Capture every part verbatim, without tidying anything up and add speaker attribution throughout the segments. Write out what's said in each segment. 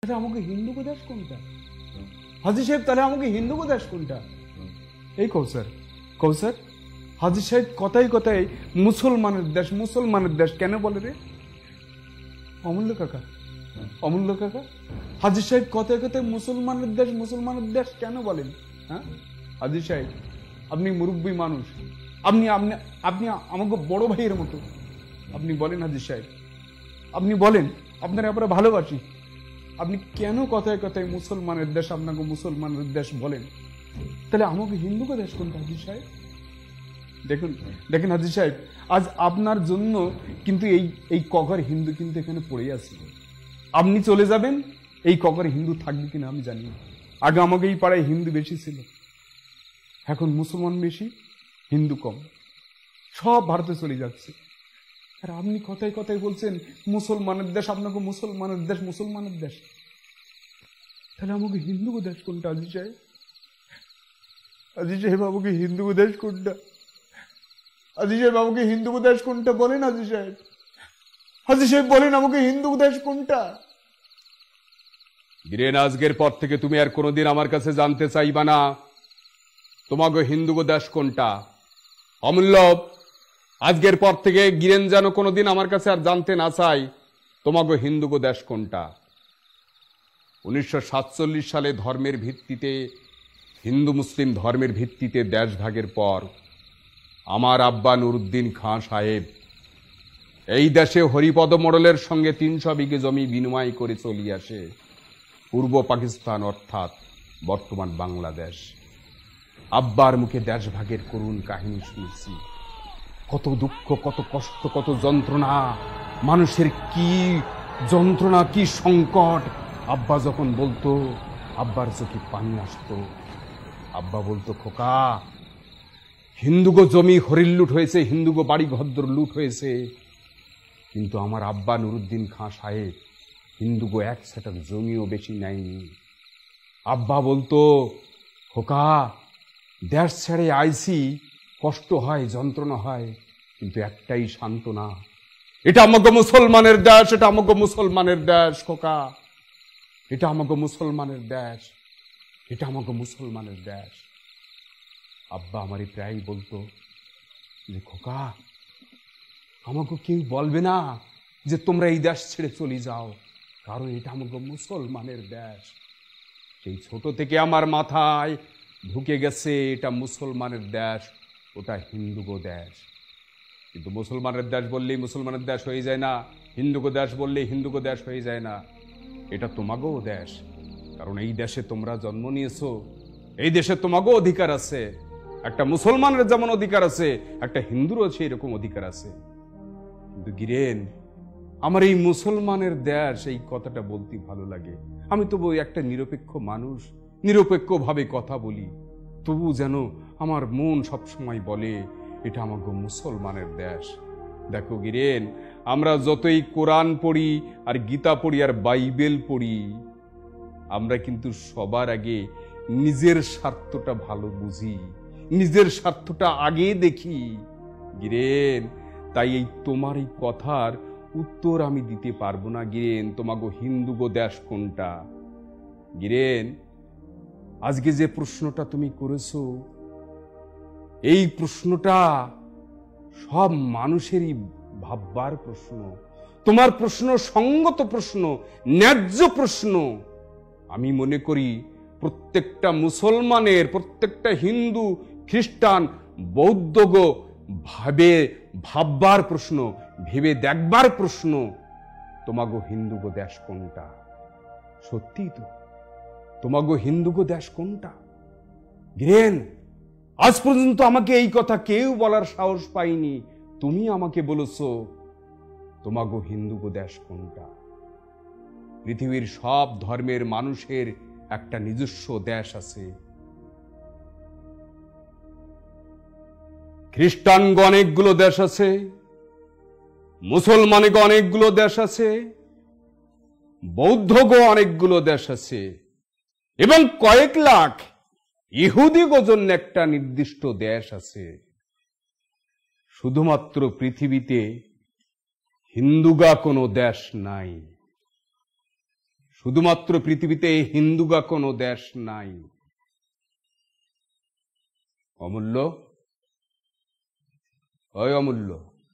Speaker 1: তাহলে আমাকে হিন্দু গো দেশ কোনটা? হাজি সাহেব তাহলে আমাকে হিন্দু গো দেশ কোনটা? এই কৌসার কৌসার হাজি সাহেব কথাই কথাই মুসলমানের দেশ মুসলমানের দেশ কেন বলে রে? অমূল্য কাকা অমূল্য কাকা হাজি সাহেব কথায় কথায় মুসলমানের দেশ মুসলমানের দেশ কেন বলেন? হ্যাঁ হাজি সাহেব আপনি মুরব্বী মানুষ, আপনি আপনি আপনি আমাকে বড় ভাইয়ের মতো, আপনি বলেন হাজি সাহেব, আপনি বলেন, আপনার ব্যাপারে ভালোবাসি, আপনি কেন কথায় কথায় মুসলমানের দেশ আপনাকে মুসলমানের দেশ বলেন? তাহলে আমাকে হিন্দুকে দেশ কোনটা হাজি সাহেব? দেখুন দেখেন হাজি সাহেব, আজ আপনার জন্য কিন্তু এই এই কগর হিন্দু কিন্তু এখানে পড়ে আছে। আপনি চলে যাবেন, এই কগর হিন্দু থাকবে কিনা আমি জানি না। আগে আমাকে এই পাড়ায় হিন্দু বেশি ছিল, এখন মুসলমান বেশি হিন্দু কম, সব ভারতে চলে যাচ্ছে। আর আপনি কথায় কথায় বলছেন মুসলমানের দেশ, আপনাকে মুসলমানের দেশ মুসলমানের দেশ। তাহলে আমাকে হিন্দু দেশ কোনটা হাজি সাহেব? হাজি সাহেব আমাকে হিন্দু দেশ কোনটা? হাজি সাহেব আমাকে হিন্দু দেশ কোনটা বলেন হাজি সাহেব? হাজি সাহেব বলেন আমাকে হিন্দু দেশ কোনটা?
Speaker 2: বীরেন, আজকের পর থেকে তুমি আর কোনোদিন আমার কাছে জানতে চাইবা না তোমাকে হিন্দু দেশ কোনটা। অমূল্য, আজকের পর থেকে গিরেন যেন কোনোদিন আমার কাছে আর জানতে না চাই তোমাকে হিন্দু দেশ কোনটা। উনিশশো সাতচল্লিশ সালে ধর্মের ভিত্তিতে, হিন্দু মুসলিম ধর্মের ভিত্তিতে দেশ ভাগের পর আমার আব্বা নুরুদ্দিন খাঁ সাহেব এই দেশে হরিপদ মোড়লের সঙ্গে তিনশো বিঘে জমি বিনিময় করে চলিয়ে আসে পূর্ব পাকিস্তান অর্থাৎ বর্তমান বাংলাদেশ। আব্বার মুখে দেশ ভাগের করুণ কাহিনী শুনেছি, কত দুঃখ, কত কষ্ট, কত যন্ত্রণা, মানুষের কি যন্ত্রণা, কি সংকট। আব্বা যখন বলতো, আব্বার চোখে পানি আসতো। আব্বা বলতো, খোকা, হিন্দুগো জমি হরিণ লুট হয়েছে, হিন্দুগো বাড়ি ঘর লুট হয়েছে, কিন্তু আমার আব্বা নুরুদ্দিন খাঁ সাহেব হিন্দুগো এক সেটার জমিও বেশি নেয়নি। আব্বা বলতো, খোকা, দেশ ছেড়ে আইছি, কষ্ট হয়, যন্ত্রণা হয়, কিন্তু একটাই সান্ত্বনা, এটা আমাকে মুসলমানের দেশ, এটা আমাকে মুসলমানের দেশ খোকা, এটা আমাকে মুসলমানের দেশ, এটা আমাকে মুসলমানের দেশ। আব্বা আমারই প্রায় বলতো যে, খোকা, আমাকে কেউ বলবে না যে তোমরা এই দেশ ছেড়ে চলে যাও, কারণ এটা আমাকে মুসলমানের দেশ। সেই ছোট থেকে আমার মাথায় ঢুকে গেছে এটা মুসলমানের দেশ, ওটা হিন্দুগো দেশ। কিন্তু মুসলমানের দেশ বললেই মুসলমানের দেশ হয়ে যায় না, হিন্দুগো দেশ বললেই হিন্দুগো দেশ হয়ে যায় না। এটা তোমাগো দেশ, কারণ এই দেশে তোমরা জন্ম নিয়েছো, এই দেশে তোমাগো অধিকার আছে। একটা মুসলমানের যেমন অধিকার আছে, একটা হিন্দুরও সেই রকম অধিকার আছে। কিন্তু গিরেন, আমার এই মুসলমানের দেশ এই কথাটা বলতে ভালো লাগে। আমি তবু একটা নিরপেক্ষ মানুষ, নিরপেক্ষ ভাবে কথা বলি, তবু যেন আমার মন সবসময় বলে এটা আমাকে মুসলমানের দেশ। দেখো গিরেন, আমরা যতই কোরআন পড়ি আর গীতা পড়ি আর বাইবেল পড়ি, আমরা কিন্তু সবার আগে নিজের স্বার্থটা ভালো বুঝি, নিজের স্বার্থটা আগে দেখি গিরেন। তাই এই তোমার এই কথার উত্তর আমি দিতে পারবো না গিরেন, তোমাগো হিন্দুগো দেশ কোনটা। গিরেন, আজকে যে প্রশ্নটা তুমি করেছো, এই প্রশ্নটা সব মানুষেরই ভাববার প্রশ্ন। তোমার প্রশ্ন সঙ্গত প্রশ্ন, ন্যায্য প্রশ্ন। আমি মনে করি প্রত্যেকটা মুসলমানের, প্রত্যেকটা হিন্দু, খ্রিস্টান, বৌদ্ধগো ভাবে ভাববার প্রশ্ন, ভেবে দেখবার প্রশ্ন, তোমাগো হিন্দুগো দেশ কোনটা। সত্যি তো, তোমাগো হিন্দুগো দেশ কোনটা। গিরেন, আজ পর্যন্ত আমাকে এই কথা কেউ বলার সাহস পাইনি, তুমি আমাকে বলেছো তোমাগো হিন্দুগো দেশ কোনটা। পৃথিবীর সব ধর্মের মানুষের একটা নিজস্ব দেশ আছে। খ্রিস্টানগণ অনেকগুলো দেশ আছে, মুসলমানগণ অনেকগুলো দেশ আছে, বৌদ্ধগণ অনেকগুলো দেশ আছে, এবং কয়েক লাখ ইহুদিগণ জন্য একটা নির্দিষ্ট দেশ আছে। শুধুমাত্র পৃথিবীতে হিন্দুগা কোনো দেশ নাই। শুধুমাত্র পৃথিবীতে হিন্দুগা কোনো দেশ নাই। অমূল্য, ওই অমূল্য,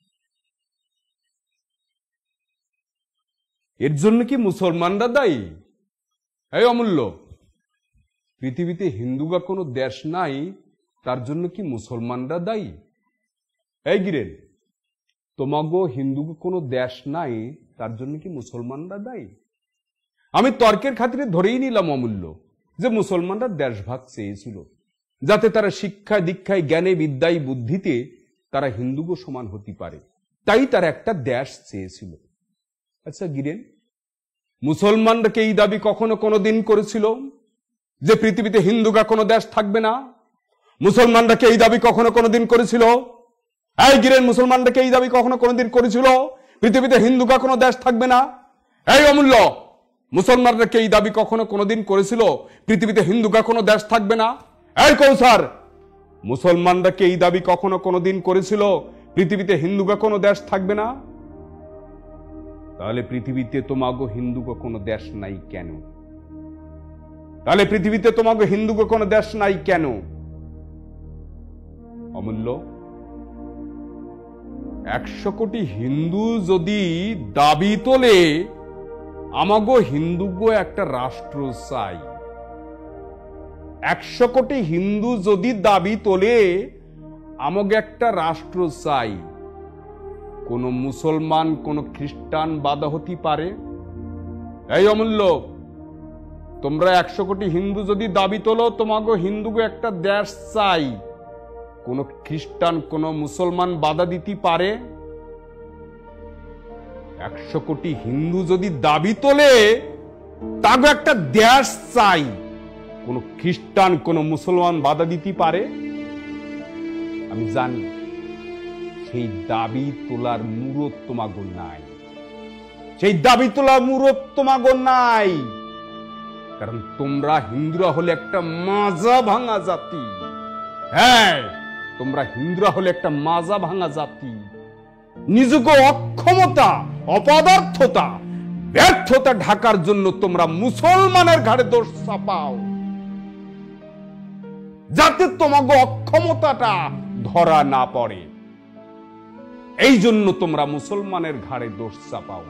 Speaker 2: এর জন্য কি মুসলমানরা দায়ী? এই অমূল্য, পৃথিবীতে হিন্দুগা কোনো দেশ নাই, তার জন্য কি মুসলমানরা দায়ী? এই গিরেন, তোমাগো হিন্দুগো কোনো দেশ নাই, তার জন্য কি মুসলমানরা দায়ী? আমি তর্কের খাতিরে ধরেই নিলাম অমূল্য যে মুসলমানরা দেশভাগ চেয়েছিল, যাতে তারা শিক্ষায় দীক্ষায় জ্ঞানে বিদ্যায় বুদ্ধিতে তারা হিন্দুগো সমান হতে পারে, তাই তারা একটা দেশ চেয়েছিল। আচ্ছা গিরেন, মুসলমানরা কি এই দাবি কখনো কোনোদিন করেছিল যে পৃথিবীতে হিন্দুগা কোনো দেশ থাকবে না? মুসলমানরা কি এই দাবি কখনো কোনোদিন করেছিল? এই গিরেন, মুসলমানরা কি এই দাবি কখনো কোনোদিন করেছিল পৃথিবীতে হিন্দুগা কোনো দেশ থাকবে না? এই অমূল্য, মুসলমানরা কি এই দাবি কখনো কোনোদিন করেছিল পৃথিবীতে হিন্দুগা কোনো দেশ থাকবে না? এই কৌসার, মুসলমানরা কি এই দাবি কখনো কোনোদিন করেছিল পৃথিবীতে হিন্দুগা কোনো দেশ থাকবে না? তাহলে পৃথিবীতে তোমাগো হিন্দুগো কোনো দেশ নাই কেন? তাহলে পৃথিবীতে তোমাগো হিন্দুগো কোনো দেশ নাই কেন? অমূল্য, একশো কোটি হিন্দু যদি দাবি তোলে আমাগো হিন্দুগো একটা রাষ্ট্র চাই, একশো কোটি হিন্দু যদি দাবি তোলে আমাকে একটা রাষ্ট্র চাই, কোন মুসলমান কোন খ্রিস্টান বাধা হতে পারে? এই অমূল্য, তোমরা একশো কোটি হিন্দু যদি দাবি তোলো তোমাকে হিন্দুকে একটা দেশ চাই, কোন খ্রিস্টান কোন মুসলমান বাধা দিতে পারে? একশো কোটি হিন্দু যদি দাবি তোলে তাকে একটা দেশ চাই, কোন খ্রিস্টান কোন মুসলমান বাধা দিতে পারে? আমি জানি সেই দাবি তোলার মুরত তোমাগো নাই, সেই দাবি তোলার মুরত তোমাগো নাই, কারণ তোমরা হিন্দুরা হলে একটা মাজা ভাঙা জাতি। হ্যাঁ, তোমরা হিন্দুরা হলে একটা মাজা ভাঙা জাতি। নিজকে অক্ষমতা, অপদার্থতা, ব্যর্থতা ঢাকার জন্য তোমরা মুসলমানের ঘাড়ে দোষ চাপাও, যাতে তোমাকে অক্ষমতাটা ধরা না পড়ে। এই জন্য তোমরা মুসলমানের ঘাড়ে দোষ চাপাও।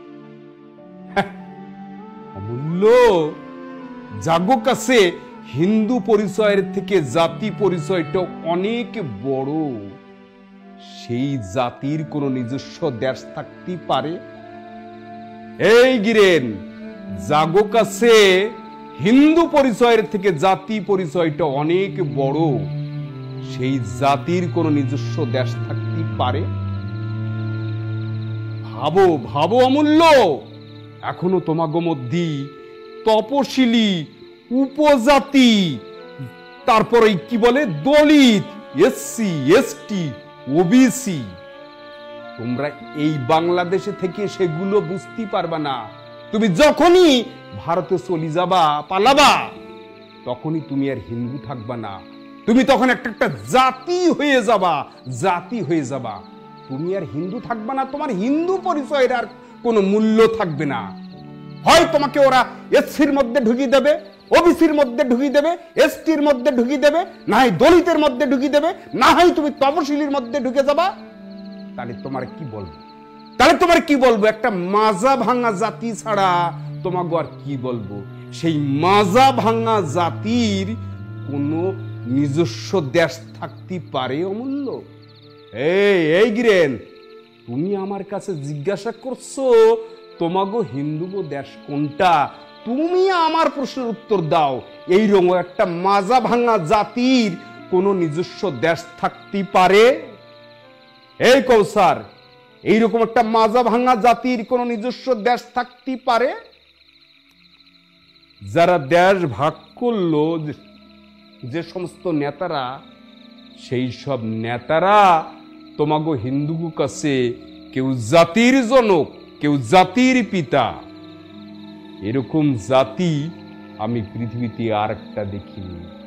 Speaker 2: অমূল্য, জাগো কাছে হিন্দু পরিচয়ের থেকে জাতি পরিচয়টা অনেক বড়। সেই জাতির কোন নিজস্ব দেশ থাকতে পারে? এই গিরেন, জাগো কাছে হিন্দু পরিচয়ের থেকে জাতি পরিচয়টা অনেক বড়। সেই জাতির কোন নিজস্ব দেশ থাকতে পারে? ভাবো ভাবো অমূল্য, এখনো তোমাগো মধ্যে তপশিলি, উপজাতি, তারপরে কি বলে দলিত, এসসি, এসটি, ওবিসি, তোমরা এই বাংলাদেশে থেকে সেগুলো বুঝতে পারবা না। তুমি যখনই ভারতে চলে যাবা, পালাবা, তখনই তুমি আর হিন্দু থাকবা না, তুমি তখন একটা একটা জাতি হয়ে যাবা, জাতি হয়ে যাবা। তুমি আর হিন্দু থাকবা না, তোমার হিন্দু পরিচয়ের আর কোনো মূল্য থাকবে না। হয় তোমাকে ওরা এসসির মধ্যে ঢুকিয়ে দেবে, ওবিসির মধ্যে ঢুকিয়ে দেবে, এসটির মধ্যে ঢুকিয়ে দেবে, না হয় দলিতের মধ্যে ঢুকিয়ে দেবে, না হয় তুমি তপশিলির মধ্যে ঢুকে যাবা। তাহলে তোমার কি বলবো? তাহলে তোমার কি বলবো? একটা মাজা ভাঙা জাতি ছাড়া তোমাকে আর কি বলবো? সেই মাজা ভাঙা জাতির কোনো নিজস্ব দেশ থাকতে পারে অমূল্য? এই এই গিরেন, তুমি আমার কাছে জিজ্ঞাসা করছো তোমাগো হিন্দুগো দেশ কোনটা? তুমি আমার প্রশ্নের উত্তর দাও। এইরকম একটা মাজা ভাঙা জাতির কোন নিজস্ব দেশ থাকতে পারে? এই কৌসার, এইরকম একটা মাজা ভাঙা জাতির কোন নিজস্ব দেশ থাকতে পারে? যারা দেশ ভাগ করলো, যে সমস্ত নেতারা, সেই সব নেতারা তোমাগো হিন্দুগো কাছে কেউ জাতির জনক, কেউ জাতির পিতা। এরকম জাতি আমি পৃথিবীতে আর একটা দেখিনি।